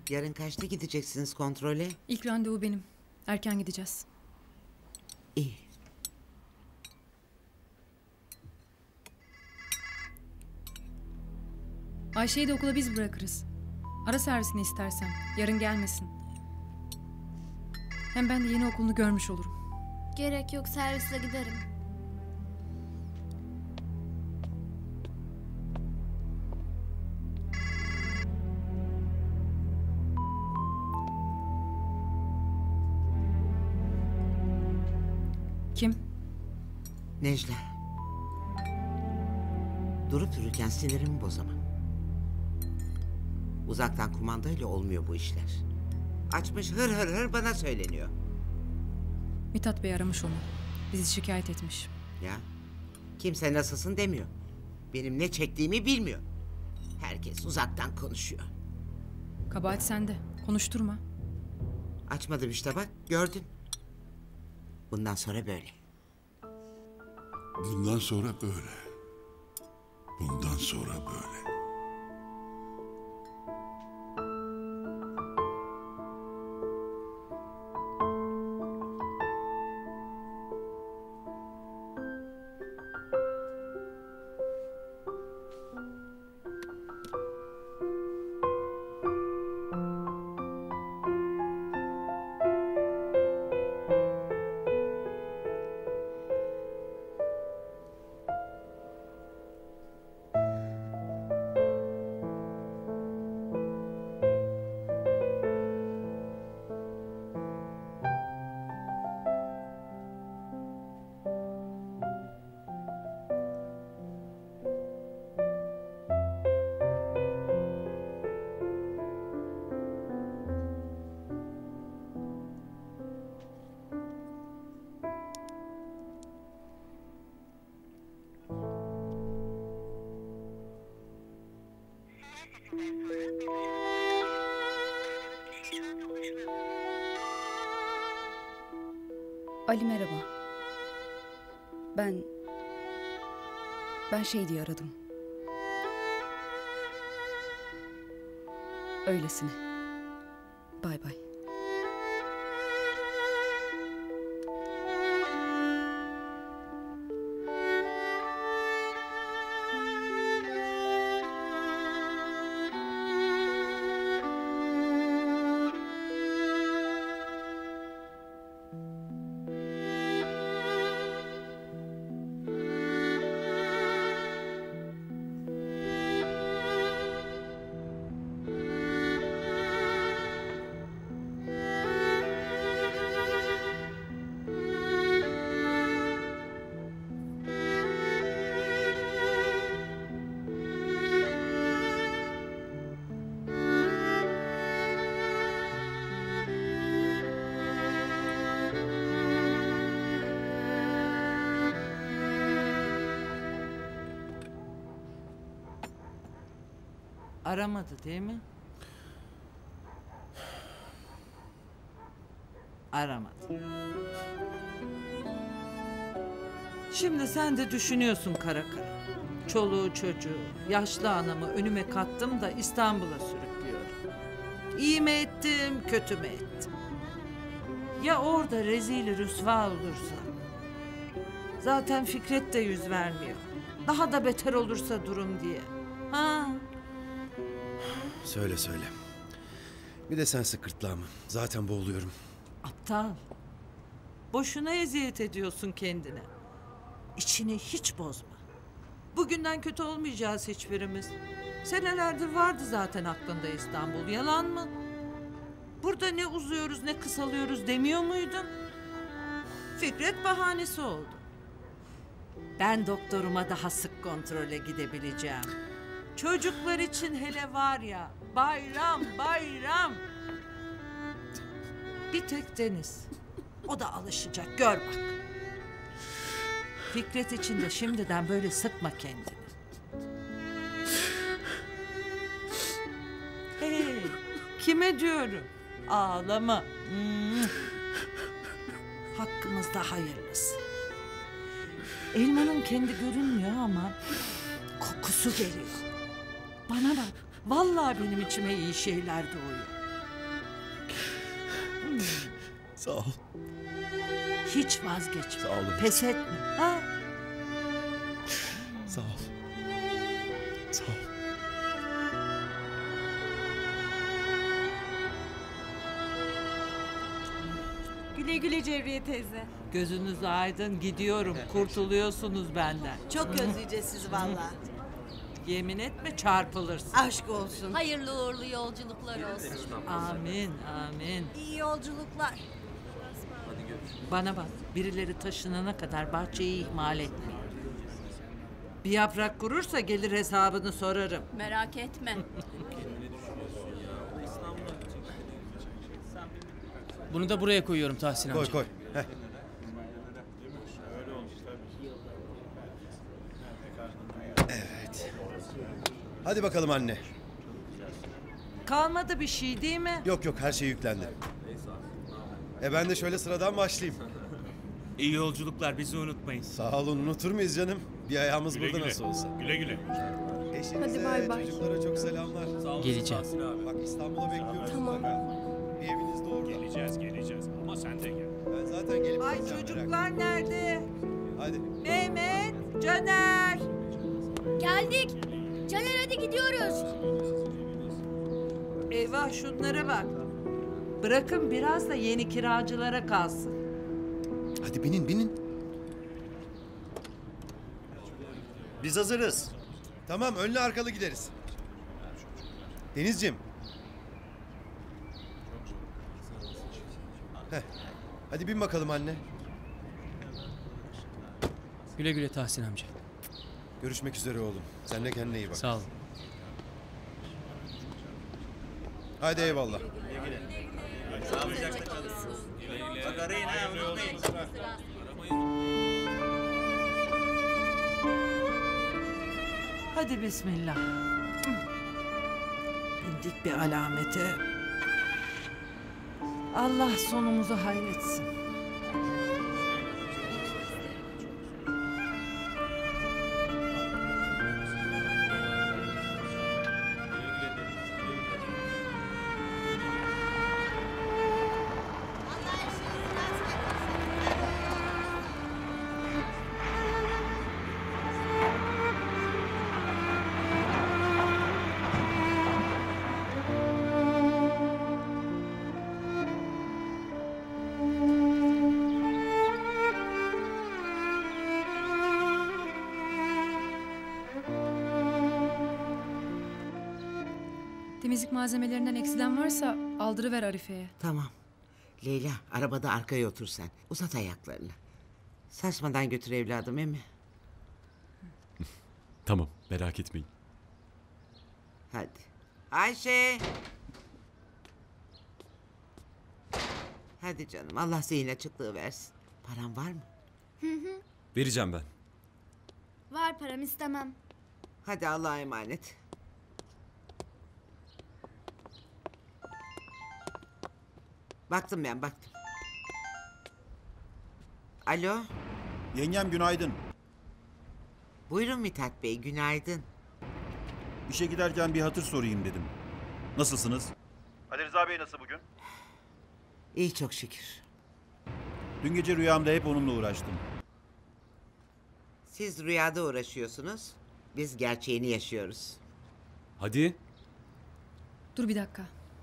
Yarın kaçta gideceksiniz kontrole? İlk randevu benim. Erken gideceğiz. İyi. Ayşe'yi de okula biz bırakırız. Ara servisini istersen. Yarın gelmesin. Hem ben de yeni okulunu görmüş olurum. Gerek yok, servisle giderim. Kim? Necla. Durup dururken sinirimi bozamam. Uzaktan kumandayla olmuyor bu işler. Açmış hır hır hır bana söyleniyor. Mithat Bey aramış onu. Bizi şikayet etmiş. Ya kimse nasılsın demiyor. Benim ne çektiğimi bilmiyor. Herkes uzaktan konuşuyor. Kabahat sende. Konuşturma. Açmadım işte bak gördün. Bundan sonra böyle. Bundan sonra böyle. Bundan sonra böyle. Ali merhaba. Ben şey diye aradım. Öylesine. Bay bay. Aramadı değil mi? Aramadı. Şimdi sen de düşünüyorsun kara kara. Çoluğu çocuğu, yaşlı anamı önüme kattım da İstanbul'a sürüklüyorum. İyi mi ettim, kötü mü ettim? Ya orada rezil rüsva olursa? Zaten Fikret de yüz vermiyor. Daha da beter olursa durum diye. Ha? Söyle söyle. Bir de sen sık gırtlağımı. Zaten boğuluyorum. Aptal. Boşuna eziyet ediyorsun kendine. İçini hiç bozma. Bugünden kötü olmayacağız hiçbirimiz. Senelerdir vardı zaten aklında İstanbul. Yalan mı? Burada ne uzuyoruz ne kısalıyoruz demiyor muydun? Fikret bahanesi oldu. Ben doktoruma daha sık kontrole gidebileceğim. Çocuklar için hele var ya, bayram bayram. Bir tek Deniz. O da alışacak, gör bak. Fikret için de şimdiden böyle sıkma kendini. Hey, kime diyorum? Ağlama. Hakkımızda hayırlısı. Elmanın kendi görünmüyor ama kokusu geliyor. Bana bak, vallahi benim içime iyi şeyler doğuyor. Sağ ol. Hiç vazgeçme. Sağ olun. Pes etme. Ha? Sağ ol. Sağ ol. Güle güle Cevriye teyze. Gözünüz aydın, gidiyorum. Kurtuluyorsunuz benden. Çok özleyeceğiz sizi vallahi. Yemin etme çarpılırsın. Aşk olsun. Hayırlı uğurlu yolculuklar olsun. Amin, amin. İyi yolculuklar. Bana bak, birileri taşınana kadar bahçeyi ihmal etme. Bir yaprak kurursa gelir hesabını sorarım. Merak etme. Bunu da buraya koyuyorum Tahsin amca. Koy koy. Heh. Evet. Hadi bakalım anne. Kalmadı bir şey değil mi? Yok yok, her şey yüklendi. Ben de şöyle sıradan başlayayım. İyi yolculuklar, bizi unutmayın. Sağ olun, unutur muyuz canım? Bir ayağımız burada nasıl olsa. Güle güle. Eşinize, Hadi bay bay. çocuklara çok selamlar. Geleceğim. Bak İstanbul'a bekliyoruz mutlaka. Bir eviniz de orada. Geleceğiz ama sen de gel. Ben zaten gelip Ay gideceğim, merak çocuklar nerede? etme. Hadi. Mehmet, Caner. Geldik. Caner hadi gidiyoruz. Eyvah şunlara bak. Bırakın biraz da yeni kiracılara kalsın. Hadi binin binin. Biz hazırız. Tamam, önlü arkalı gideriz. Denizciğim. Heh. Hadi bin bakalım anne. Güle güle Tahsin amca. Görüşmek üzere oğlum. Sen de kendine iyi bak. Sağ olun. Hadi eyvallah. Hadi bismillah. Bindik bir alamete. Allah sonumuzu hayretsin. Temizlik malzemelerinden eksilen varsa aldırıver Arife'ye. Tamam. Leyla arabada arkaya otur sen. Uzat ayaklarını. Saçmadan götür evladım emi. Tamam, merak etmeyin. Hadi. Ayşe. Hadi canım, Allah zihin açıklığı versin. Paran var mı? Vereceğim ben. Var param istemem. Hadi Allah'a emanet. Baktım ben, baktım. Alo. Yengem günaydın. Buyurun Mithat Bey, günaydın. İşe giderken bir hatır sorayım dedim. Nasılsınız? Ali Rıza Bey nasıl bugün? İyi çok şükür. Dün gece rüyamda hep onunla uğraştım. Siz rüyada uğraşıyorsunuz. Biz gerçeğini yaşıyoruz. Hadi. Dur bir dakika.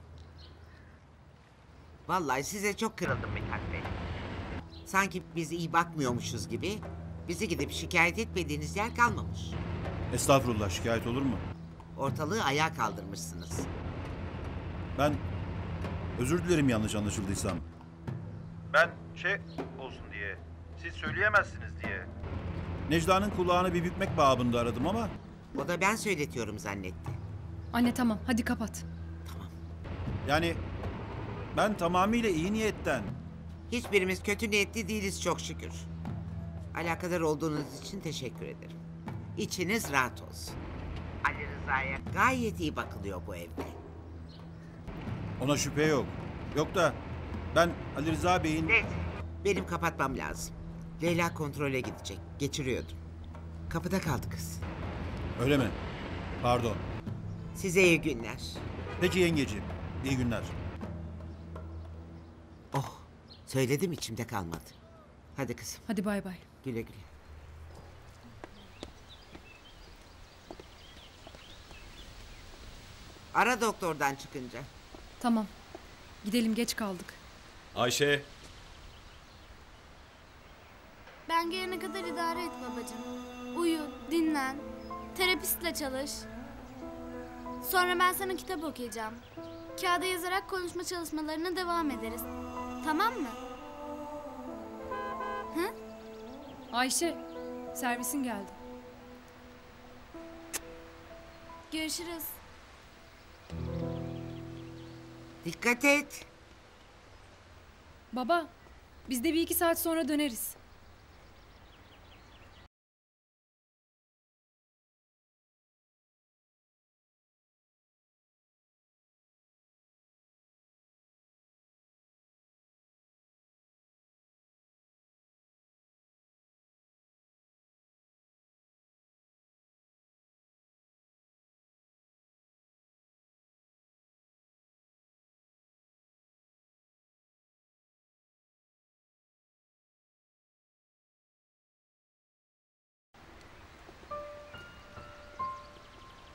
Vallahi size çok kırıldım Mithat Bey. Sanki biz iyi bakmıyormuşuz gibi bizi gidip şikayet etmediğiniz yer kalmamış. Estağfurullah, şikayet olur mu? Ortalığı ayağa kaldırmışsınız. Ben özür dilerim yanlış anlaşıldıysam. Ben olsun diye, siz söyleyemezsiniz diye. Necla'nın kulağını bir bükmek babında aradım ama... O da ben söyletiyorum zannetti. Anne tamam hadi kapat. Yani ben tamamıyla iyi niyetten... Hiçbirimiz kötü niyetli değiliz çok şükür. Alakadar olduğunuz için teşekkür ederim. İçiniz rahat olsun. Ali Rıza'ya gayet iyi bakılıyor bu evde. Ona şüphe yok. Yok da ben Ali Rıza Bey'in... Neyse, benim kapatmam lazım. Leyla kontrole gidecek. Geçiriyordum. Kapıda kaldı kız. Öyle mi? Pardon. Size iyi günler. Peki yengeciğim, iyi günler. Söyledim, içimde kalmadı. Hadi kızım, Hadi bay bay. güle güle. Ara doktordan çıkınca. Tamam. Gidelim, geç kaldık. Ayşe. Ben gelene kadar idare et babacığım. Uyu, dinlen. Terapistle çalış. Sonra ben sana kitap okuyacağım. Kağıda yazarak konuşma çalışmalarına devam ederiz. Tamam mı? Hı? Ayşe, servisin geldi. Görüşürüz. Dikkat et. Baba, biz de 1-2 saat sonra döneriz.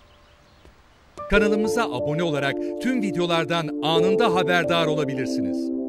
Kanalımıza abone olarak tüm videolardan anında haberdar olabilirsiniz.